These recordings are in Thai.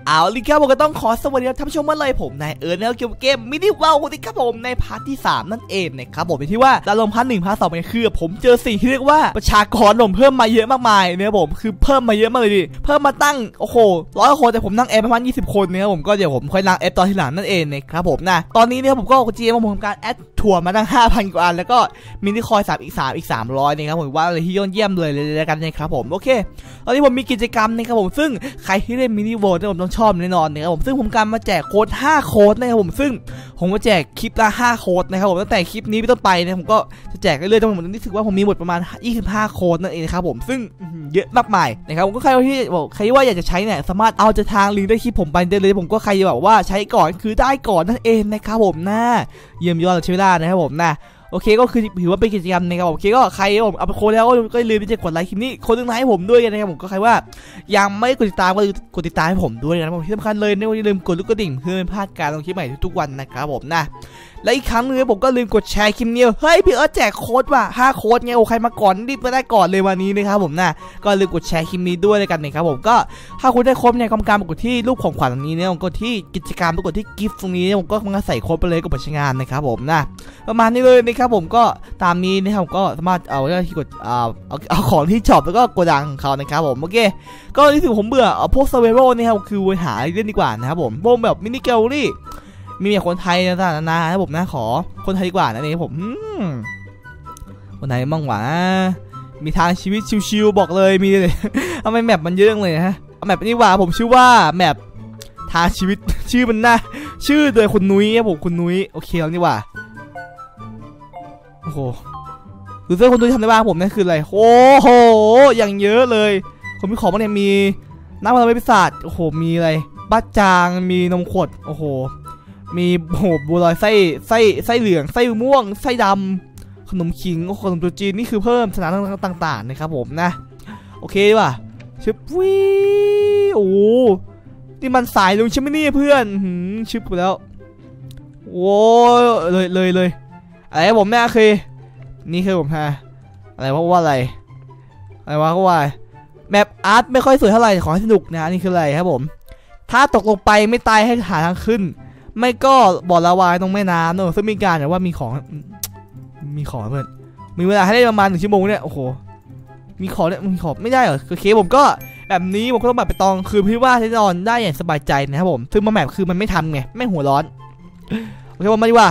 เอาลิครับผมก็ต้องขอสวัสดีท่านผู้ชมมาเลยผมนายแล้วเกี่ยวกับเกมมินิเวิลด์ครับผมในพาร์ทที่3นั่นเองนะครับผมที่ว่าดาวลงพาร์ท1พาร์ท2เนี่ยคือผมเจอสิ่งที่เรียกว่าประชากรผมเพิ่มมาเยอะมากมายเนี่ยผมคือเพิ่มมาเยอะมากเลยดิเพิ่มมาตั้งโอ้โห100 คนแต่ผมนั่งประมาณ20 คนเนี่ยผมก็เดี๋ยวผมค่อยนั่งตอนที่หลังนั่นเองนะครับผมนะตอนนี้เนี่ยผมก็จีเอ็มผมทำการแอดถั่วมาตั้ง 5,000 กว่าอันแล้วก็มินิคอย3อีก300นะครับผมว่าอะไรที่ยอดเยี่ยมเลยกันนะครับผมโอเคตอนนี้ผมมีกิจกรรมนะครับผมซึ่งใครที่เล่นมินิเวิลด์ผมต้องชอบแน่นอนนะครับผมซึ่งผมการมาแจกโค้ด5โค้ดนะครับผมซึ่งผมมาแจกคลิปละ5โค้ดนะครับผมตั้งแต่คลิปนี้ไปต้นไปนะผมก็จะแจกเรื่อยๆจนผมรู้สึกว่าผมมีหมดประมาณ25โค้ดนั่นเองนะครับผมซึ่งเยอะมากมายนะครับผมก็ใครว่าอยากจะใช้เนี่ยสามารถเอาจากทางลิงก์ได้คลิปผมไปได้เลยผมก็ใครแบบว่าใช้ก่อนคือได้ก่อนนั่นเองนะครับผมนะเยี่ยมยอดใช้เวลานะครับผมนะโอเคก็คือถือว่าเป็นกิจกรรมนะครับโอเคก็ใครผมเอาไปโค้ดแล้วก็ลืมที่จะกดไลค์คลิปนี้คนนึงให้ผมด้วยนะครับผมก็ใครว่ายังไม่กดติดตามก็กดติดตามให้ผมด้วยนะครับผมที่สำคัญเลยนะอย่าลืมกดลูกกระดิ่งเพื่อไม่พลาดการลงคลิปใหม่ทุกวันนะครับผมนะและอีกครั้งนึงผมก็ลืมกดแชร์คลิปนี้เฮ้ยพี่แจกโค้ดว่ะ5โค้ดไงโอ้ใครมาก่อนรีบมาได้ก่อนเลยวันนี้นะครับผมนะก็ลืมกดแชร์คลิปนี้ด้วยเลยกันนะครับผมก็ถ้าคุณได้โค้ดเนี่ยกรรมการกดที่รูปของขวัญตรงนี้เนี่ยผมกดที่กิจกรรมกดที่กิฟต์ตรงนี้ผมก็มาใส่โค้ดไปเลยกับผลงานนะครับผมนะประมาณนี้เลยนะครับผมก็ตามนี้นะครับก็สามารถเอาที่กดเอาของที่ช็อปแล้วก็โกดังของเขานะครับผมโอเคก็ที่ถึงผมเบื่อพวกเซเวโร่นี่ครับคือไปหาเล่นดีกว่านะครับผมพวกแบบมินิแกลลี่มีคนไทยต่างๆนะครับผมนะขอคนไทยดีกว่านะนี่ผมคนไทยมั่งหวามีทางชีวิตชิวๆบอกเลยมีเลยทำไมแมปมันเยอะเลยฮะเอาแมปนี้ว่าผมชื่อว่าแมปทางชีวิตชื่อมันน่าชื่อโดยคุณนุ้ยครับผมคุณนุ้ยโอเคแล้วนี่ว่าโอ้โหคือเสื้อคนนุ้ยทำได้บ้างผมนั่นคืออะไรโอ้โหอย่างเยอะเลยผมมีของมาเนี่ยมีน้ำมันไม่พิศาจโอ้โหมีอะไรบ้าจางมีนมขวดโอ้โหมีบัวลอยไส้เหลืองไส้ม่วงไส้ดำขนมขิงขนมตัวจีนนี่คือเพิ่มสถานต่างๆนะครับผมนะโอเคว่ะชิบวิโอ้นี่มันสายลงใช่ไหมนี่เพื่อนชิบไปแล้วโอ้เลยอะไรผมเนี่ยคือนี่คือผมฮะอะไรว่าอะไรก็ว่าแมปอาร์ตไม่ค่อยสวยเท่าไหร่ขอให้สนุกนะนี่คืออะไรครับผมถ้าตกลงไปไม่ตายให้หาทางขึ้นไม่ก็บ่อละวายตรงแม่น้ำเนอะซึ่งมีการแต่ว่ามีของเพื่อนมีเวลาให้ได้ประมาณ1 ชั่วโมงเนี่ยโอ้โหมีของเนี่ยมีของไม่ได้เหรอคือเคผมก็แบบนี้ผมก็ต้องแบบไปตองคือพี่ว่าใช้นอนได้อย่างสบายใจนะครับผมซึ่งมาแมปคือมันไม่ทำไงไม่หัวร้อนโอเคผมมาดีกว่า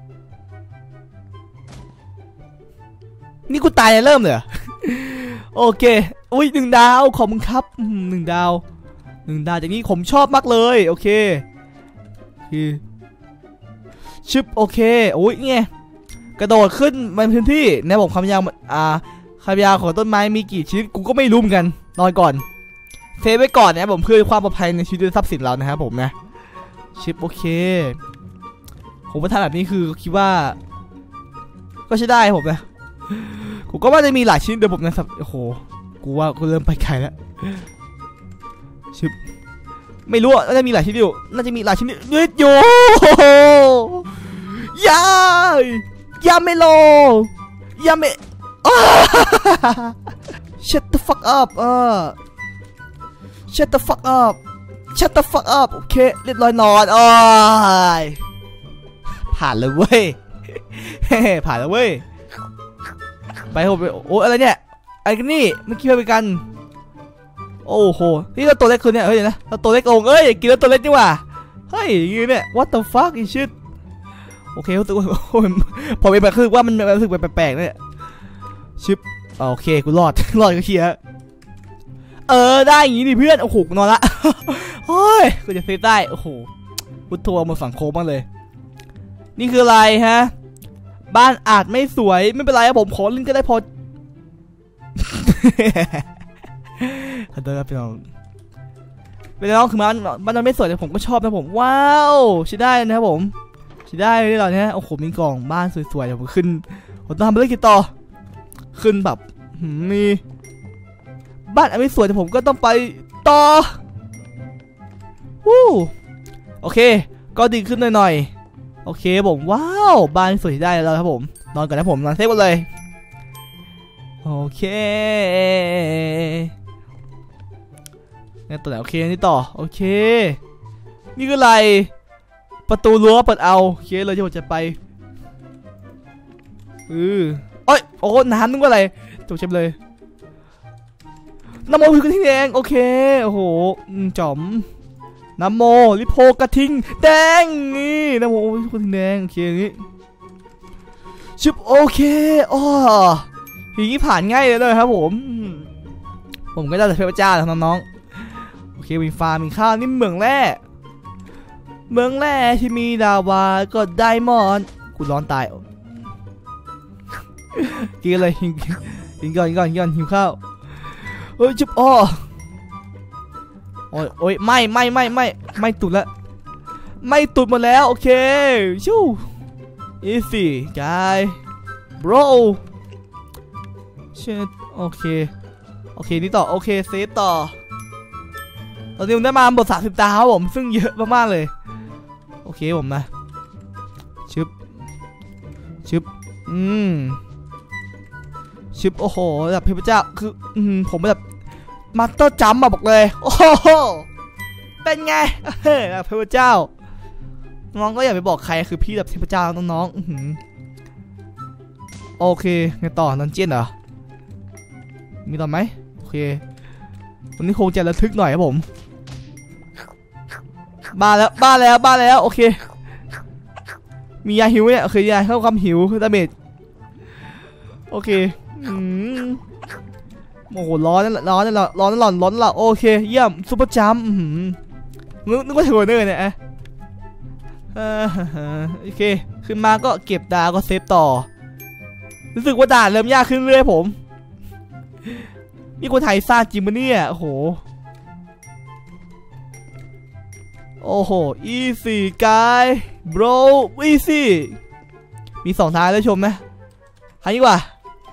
นี่กูตายเริ่มเลยโอเคอุ้ย1 ดาวขอบคุณครับ1 ดาวจากนี้ผมชอบมากเลยโอเคคือชิปโอเคโอ้ยไงกระโดดขึ้นบนพื้นที่ในบอกความยาวของต้นไม้มีกี่ชนิดกูก็ไม่รู้เหมือนกันนอนก่อนเซฟไว้ก่อนนะผมเพื่อความปลอดภัยในชีวิตและทรัพย์สินเรานะครับผมนะชิปโอเคผมว่าทำแบบนี้คือคิดว่าก็ใช้ได้ผมนะกูก็ว่าจะมีหลายชิ้นเดี๋ยวผมนะครับโอ้โหกูว่ากูเริ่มไปไกลแล้วชิปไม่รู้น่าจะมีหลายชิ้นอยู่น่าจะมีหลายชิ้นยืดอยู่ยาไม่โลยาไม่ shut the fuck up shut the fuck up โอเคเรียบร้อยนอนผ่านเลยเว้ยผ่านแล้วเว้ยไปโอ้อะไรเนี่ยไอ้กันนี่เมื่อกี้ไปกันโอ้โหนี่เราตัวเล็กคือเนี่ยเฮ้ยนะเราตัวเล็กองกินแล้วตัวเล็กดีกว่าเฮ้ยอย่างงี้เนี่ย what the fuck อีชิตโอเครู้สึกว่าพอไปแบบคือว่ามันรู้สึกแปลกๆเนี่ยชิปโอเคกูรอดก็เคลียร์ได้อย่างงี้ดิเพื่อนโอ้โหกูนอนละเฮ้ยกูจะเซฟได้โอ้โหพุทโธมาสังโคมบ้างเลยนี่คืออะไรฮะบ้านอาจไม่สวยไม่เป็นไรครับผมขอลิงก์ก็ได้พอขอโทษครับพี่น้องคือมันไม่สวยแต่ผมก็ชอบนะผมว้าวใช้ได้นะครับผมใช้ได้เลยตอนนี้โอ้โหมีกล่องบ้านสวยๆเดี๋ยวผมขึ้นผมต้องทำเรื่องกี่ต่อขึ้นแบบมีบ้านไม่สวยแต่ผมก็ต้องไปต่อโอเคก็ดีขึ้นหน่อยโอเคผมว้าวบ้านสวยได้แล้วครับผมนอนก่อนนะผมนอนเซฟหมดเลยโอเคนี่ตัวไหนโอเคนี่ต่อโอเคนี่คืออะไรประตูรั้วเปิดเอาโอเคเลยที่ผมจะไปโอ้ยโอ้น้ำนึกว่าอะไรจบเช็บเลยน้ำโมคือกระทิงแดงโอเคโอ้โหจอมน้ำโมลิโพกระทิงแดงนี่น้ำโมกระทิงแดงโอเคอย่างนี้ชิบโอเคอ๋ออย่างนี้ผ่านง่ายเลยครับผมก็ได้แต่เทพเจ้าน้องๆโอเคมีฟาร์มมีข้าวนี่เมืองแร่ที่มีดาวาก็ไดมอนด์กูร้อนตายกินอะไรกินก่อนหิวข้าวเฮ้ยจุ๊บอ้อโอ้ยไม่ตุดละไม่ตุดหมดแล้วโอเคชู้ easy guy bro เชิดโอเคนี่ต่อโอเคเซฟต่อตอนนี้ผมได้มาบท30 ตาครับผมซึ่งเยอะมากๆเลยโอเคผมนะชึบโอ้โหแบบเทพเจ้าคือผมแบบมาสเตอร์จัมป์บอกเลยโอ้โหเป็นไงแบบเทพเจ้าน้องก็อย่าไปบอกใครคือพี่แบบเทพเจ้าน้องโอเคไงต่อนันเจียนเหรอมีต่อไหมโอเควันนี้คงจะระทึกหน่อยครับผมบ้าแล้วโอเคมียาหิวเนี่ยโอเคยาเข้าความหิวดาเมจโอเคโอ้โหร้อนละโอเคเยี่ยมซุปเปอร์จัมป์นึกว่าเทอร์เนอร์เนี่ยโอเคขึ้นมาก็เก็บดาวก็เซฟต่อรู้สึกว่าด่านเริ่มยากขึ้นเรื่อยผมนี่คนไทยสร้างจริงมั้ยเนี่ยโอ้โหeasy guy bro easy มี2 ทางเลยชมนะใครดีกว่า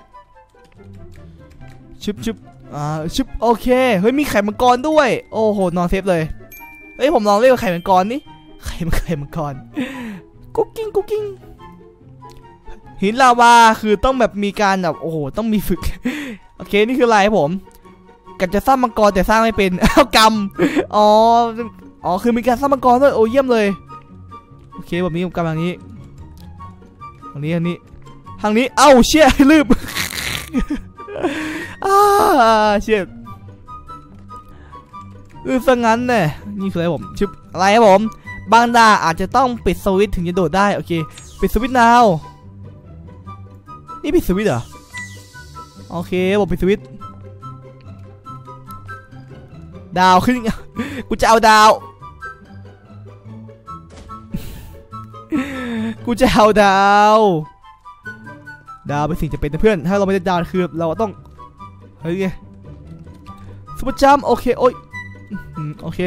ชึบโอเคเฮ้ยมีไข่มังกรด้วยโอ้โหนอนเซฟเลยเฮ้ยผมลองเรียกว่าไข่มังกรนี่ไข่มังกรกุ๊กกิ้งหินลาวาคือต้องแบบมีการแบบโอ้โหต้องมีฝึกโอเคนี่คืออะไรผมกันจะสร้างมังกรแต่สร้างไม่เป็นกรรมอ๋อคือมีการสร้างมังกรด้วยโอ้เยี่ยมเลยโอเคแบบนี้กำลังนี้ทางนี้เอ้าเชี่ยลืมเชี่ยซะงั้นเนี่ยนี่คืออะไรผมชิบอะไรครับผมบางดาอาจจะต้องปิดสวิตช์ถึงจะโดดได้โอเคปิดสวิตช์นาวนี่ปิดสวิตช์เหรอโอเคผมปิดสวิตช์ดาวขึ้นกูจะเอาดาวเป็นสิ่งจะเป็นเพื่อนถ้าเราไม่ได้ดาวคือเราต้องเฮ้ยไงซุปเปอร์จัมป์โอเคโอ้ยโอเค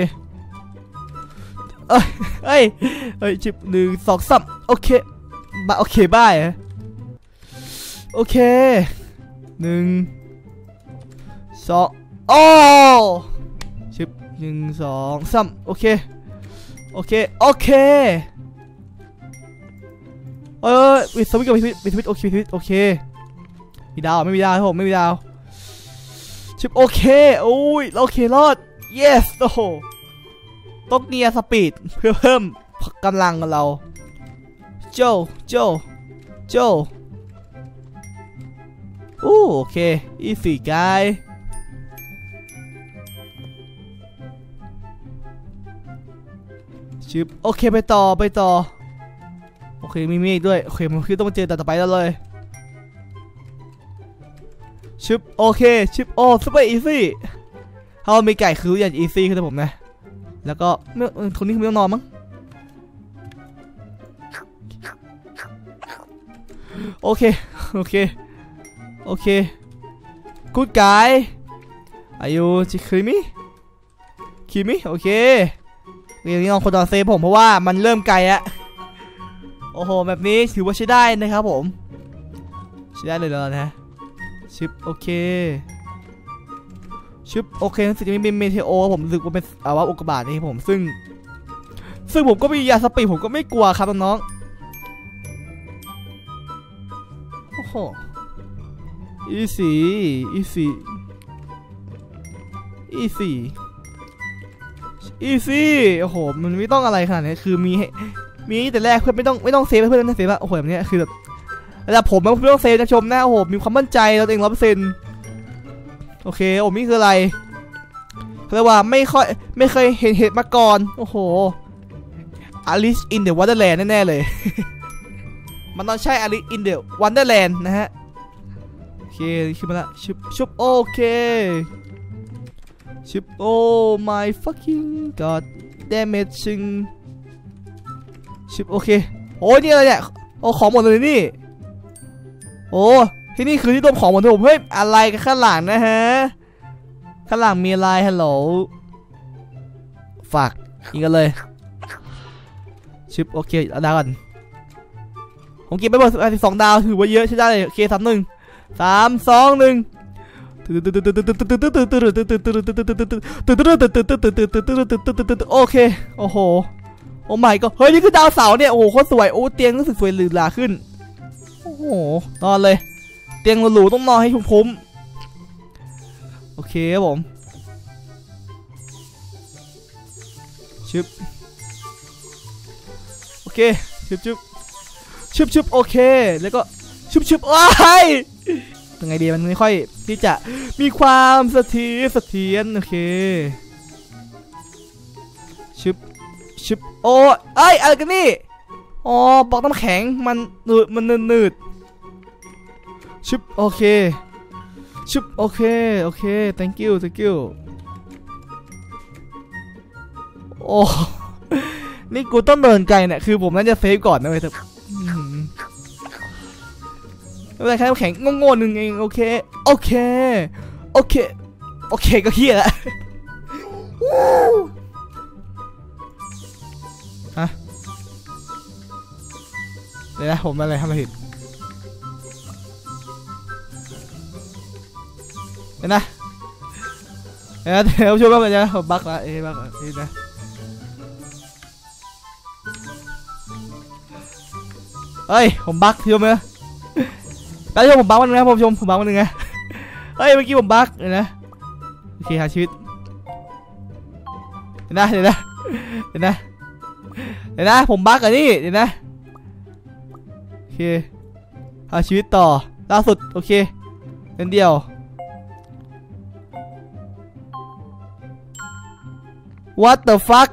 เฮ้ยจิบ1 2 3โอเคบ้าโอเค1 2โอ้ชิบ1 2 3โอเควิสวิตกับวิสวิตโอเคมีดาวไม่มีดาวครับผมไม่มีดาวชิบโอเคโอ้ยโอเครอด yes โอ้โหต้องเนียสปีดเพื่อเพิ่มกำลังของเราโจโอเคeasy guy ชิบโอเคไปต่อโอเคมีอีกด้วยโอเคมันคือต้องเจอต่อไปแล้วเลยชิบโอเคชิบโอ้ซุปเปอร์อีซี่ถ้ามีไก่คืออย่างอีซี่คือผมนะแล้วก็คนนี้ไม่ต้องนอนมั้งโอเคกูดไก่อายุจิคิมิโอเคเรื่องนี้ลองคนต่อเซฟผมเพราะว่ามันเริ่มไกลอะโอ้โหแบบนี้ถือว่าใช้ได้นะครับผมใช้ได้เลยแล้วนะชิปโอเครู้สึกจะมีเมเทโอผมรู้สึกว่าเป็นว่าอุกกาบาตนี่ผมซึ่งผมก็มียาสปีดผมก็ไม่กลัวครับน้องโอ้โหeasy อีซี่โอ้โหมันไม่ต้องอะไรขนาดนี้คือมีแต่แรกเพื่อนไม่ต้องเซฟเพื่อนนะเซฟว่าโอ้โหแบบนี้คือแบบระดับผมไม่ต้องเซฟนะชมนะโอ้โหมีความมั่นใจเราเอง100%โอเคโอ้นี่คืออะไรเรียกว่าไม่เคยเห็นเห็ดมาก่อนโอ้โห Alice in the Wonderland แน่ๆเลย มันต้องใช่ Alice in the Wonderland นะฮะโอเคขึ้นมาละชุบโอเคชุบโอ้ my fucking god damaging ชุบโอเคโอ้นี่อะไรเนี่ยโอ้ของหมดเลยนี่โอ้ที่นี่คือที่ต้มของหมดเลยผมเฮ้ยอะไรกันข้างหลังนะฮะข้างหลังมีอะไรฮัลโหลฝากอีกกันเลยชิปโอเคเอาดาวก่อนผมเก็บไปหมด12 ดาวถือว่าเยอะใช่ได้เลยโอเค3 2 1โอเคโอ้โหโอ้ไม่ก็เฮ้ยนี่คือดาวเสาร์เนี่ยโอ้โหโคตรสวยโอ้เตียงรู้สึกสวยหรูหราขึ้นโอ้โหนอนเลยเตียงหรูๆต้องนอนให้คุ้มโอเคครับผมชิปโอเคชิบโอเคแล้วก็ชิบว้ายยังไงดีมันไม่ค่อยที่จะมีความเสถียรโอเคชิบโอ้เอ้ยอะไรกันนี่อ๋อบล็อกน้ำแข็งมันนืดชิบโอเคชิบโอเค thank you โอ้นี่กูต้องเดินไกลเนี่ยคือผมน่าจะเซฟก่อนนะเว้ยไม่เป็นไรแค่น้ำแข็งโง่ๆนึงเองโอเคก็เฮียละฮะเดี๋ยวนะผมอะไรทำอะไรผิดเดี๋ยวช่วยบ้างเลยนะผมบั๊กละบั๊กนี่นะเฮ้ยผมบั๊กชมไหมตอนที่ผมบั๊กมันนะผมบั๊กมันไงเฮ้ยเมื่อกี้ผมบั๊กเลยนะโอเคหาชีวิตเดี๋ยวนะผมบั๊กอันนี้เดี๋ยวนะโอเคหาชีวิตต่อล่าสุดโอเคเดียวWhat the fuck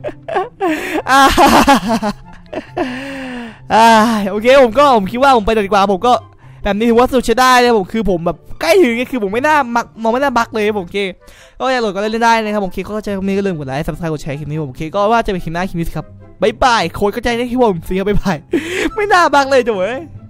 โอเคผมคิดว่าผมไปดีกว่าผมก็แบบนี้ถือว่าสุดใช้ได้เลยผมคือผมแบบใกล้ถึงคือผมไม่น่ามองไม่น่าบักเลยผมเคก็อยากโหลดก็เล่นได้นะครับผมเคก็เข้าใจคลิปนี้ก็ลืมกดไลค์ซับสไครต์กดแชร์คลิปนี้ผมเคก็ว่าจะเป็นคลิปหน้าคลิปนี้ครับบ๊ายบายโค้ดเข้าใจได้ที่ผมสิครับบ๊ายบายไม่น่าบักเลยจ้ะเว้ย